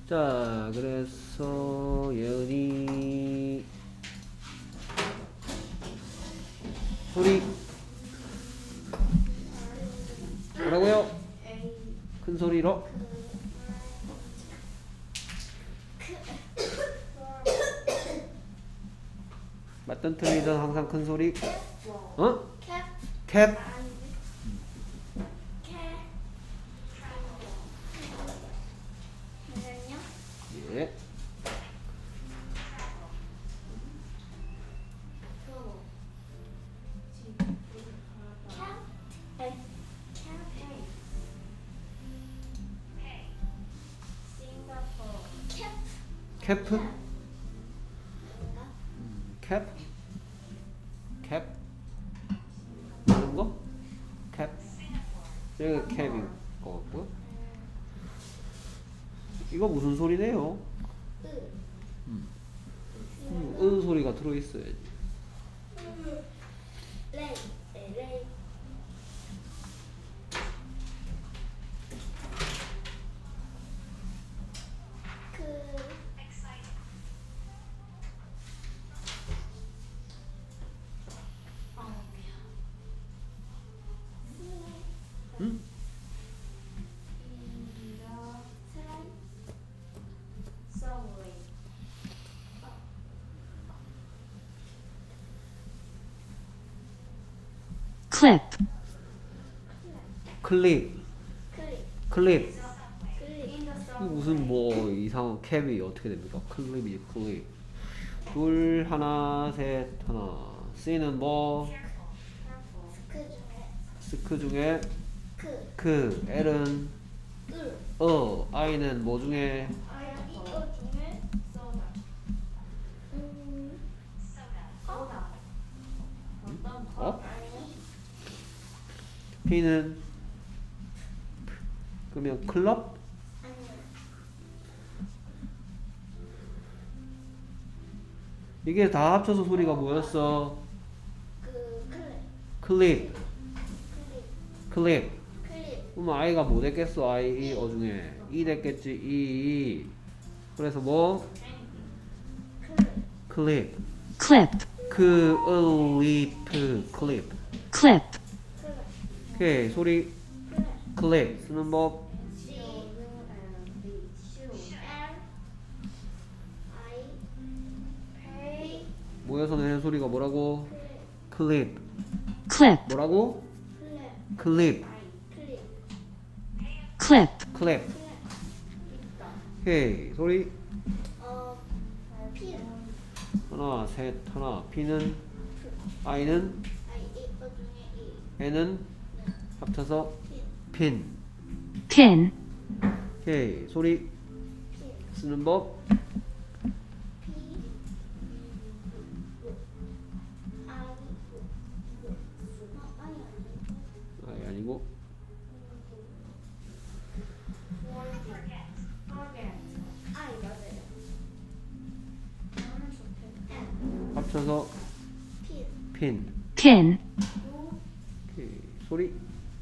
자, 그래서 예은이 소리 뭐라고요? 큰 소리로 맞던 틀리던 항상 큰 소리. 어? 캡. 예. 캐프? 캡? 캡? 이런 거? 캡? 여기가 캡인 것 같고요. 이거 무슨 소리네요? 으 소리가 들어있어야지. 응? clip, 클립. 클립. 무슨 뭐 이상한 캡이 어떻게 됩니까? 클립이 클립. 둘 하나 셋 하나. C는 뭐? 스크 중에 크. L은 I는 뭐 중에? 어? P는 그러면 클럽? 이게 다 합쳐서 소리가 뭐였어? 클립. 클립. 그럼 I가 뭐 됐겠어? I, 어 중에 E 됐겠지? E. 그래서 뭐? 클립. clip, 클립. clip, 오케이. 소리 클립 쓰는 법. 모여서 내는 소리가 뭐라고? 클립. clip, 뭐라고? 클립. clip, 클립. 오케이. 소리 하나 셋 하나. P는 I는 N은 합쳐서 핀. pin, 오케이. 소리 쓰는 법. 아니 아니고 합쳐서 핀. pin, 오케이. 소리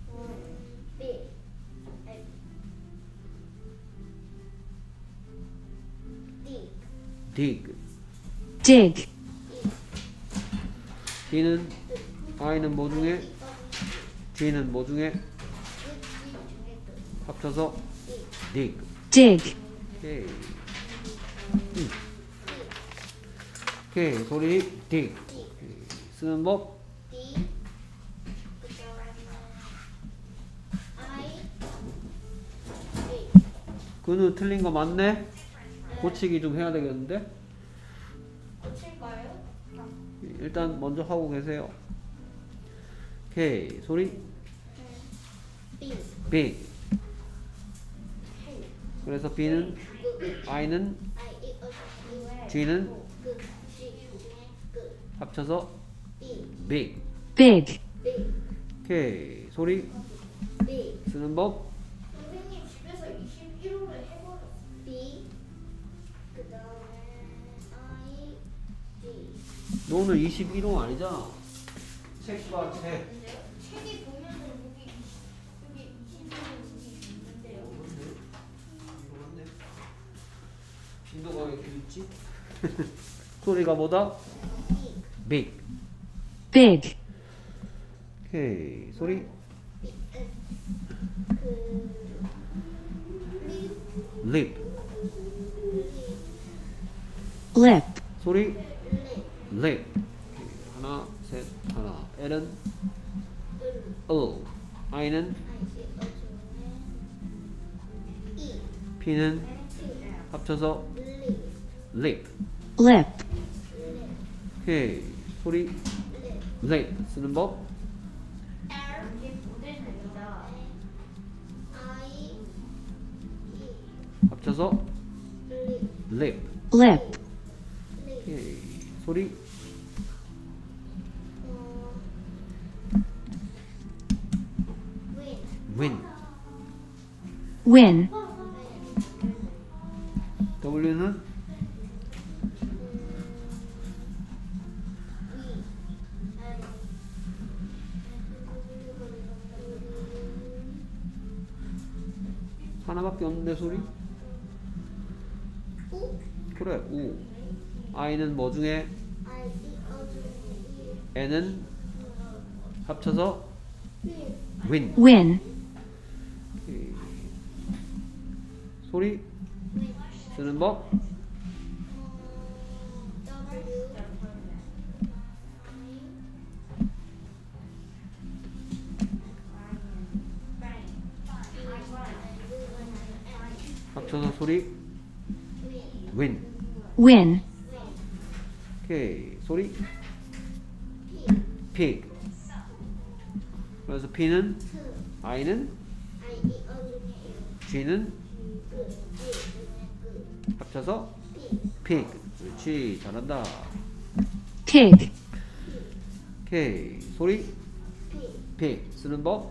dig. dig, D는 I는 뭐 중에? G는 뭐 중에? 합쳐서 dig. dig, 오케이. 오케이. 소리 dig. 오케이. 쓰는 법. 그는 틀린 거 맞네? 고치기 좀 해야 되겠는데? 고칠까요? 일단 먼저 하고 계세요. 오케이. 소리 big. 그래서 B는 I는 G는 합쳐서 big. big, 오케이. 소리 쓰는 법. 선생님 집에서 21호를 해버렸어. 그 다음에 너는 21호 아니잖아. 책 봐, 책. 근데요? 책이 보면은 여기 21호 있는데요. 진도가 왜 이렇게 늦지? 소리가 뭐다? big. big, 오케이. 소리 lip. lip, 소리 lip. 하나, 셋, 하나. L은 I는 P는 합쳐서 lip. lip, 오케이. 소리 lip 쓰는 법. 합쳐서 lip. lip, 오케이. 소리 win. win, W는 하나밖에 없는데 소리? 그래 우. I는 뭐 중에? N은 합쳐서 win. win, 오케이. 소리 쓰는 법. 합쳐서 소리 win. win, 오케이. 소리 pig. 그래서 P는 I는 G는 합쳐서 pig. 그렇지. 잘한다. pig, 오케이. 소리 pig 쓰는 법.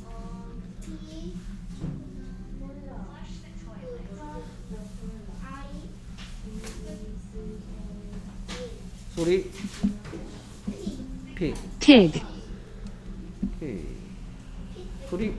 소리 pig. pig, 오케이. 소리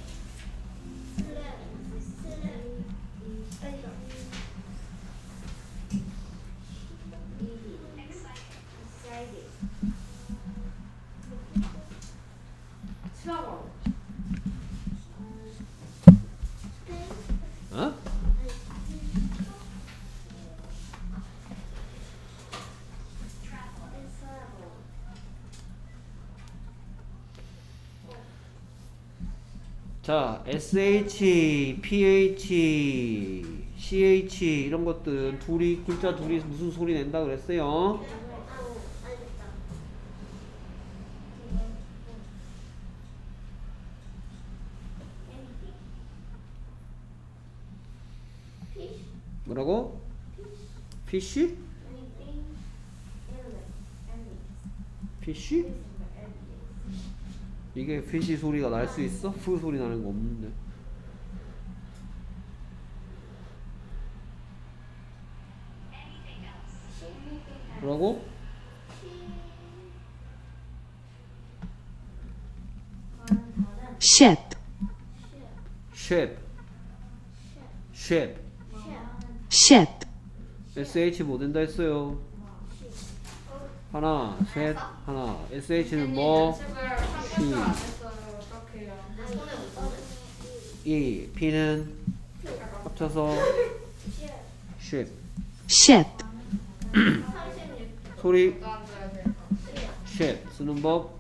어? 자, SH, PH, CH 이런 것들 둘이 글자 둘이 무슨 소리 낸다 그랬어요? 뭐라고? 피쉬? 피쉬? 이게 피쉬 소리가 날 수 있어? 푸 소리 나는 거 없는데. 뭐라고? ship, ship. ship. ship, SH 뭐 된다 했어요? 하나, 셋, 하나. SH는 뭐? E, P는 합쳐서 ship. ship, 소리 ship 쓰는 법.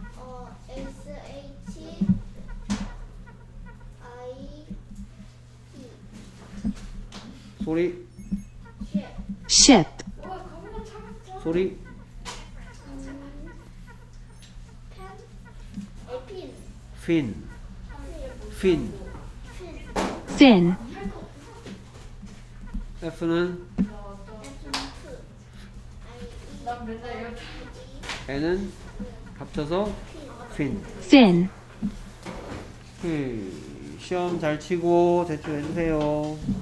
소리 ship, 소리 fin. fin. fin, F는 N은 합쳐서 fin. fin. 시험 잘 치고 제출해 주세요.